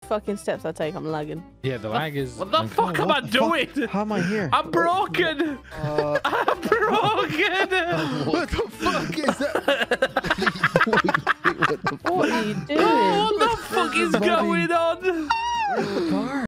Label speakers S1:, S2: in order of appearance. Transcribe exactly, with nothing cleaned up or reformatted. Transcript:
S1: fucking steps I take, I'm lagging.
S2: Yeah, the lag is.
S3: What the fuck am I doing?
S4: How am I here?
S3: I'm broken.
S4: Uh,
S3: I'm broken.
S4: what the fuck is that?
S1: What are you doing?
S3: Oh, what the fuck is
S4: Buddy.
S3: going on?
S4: Where's the car?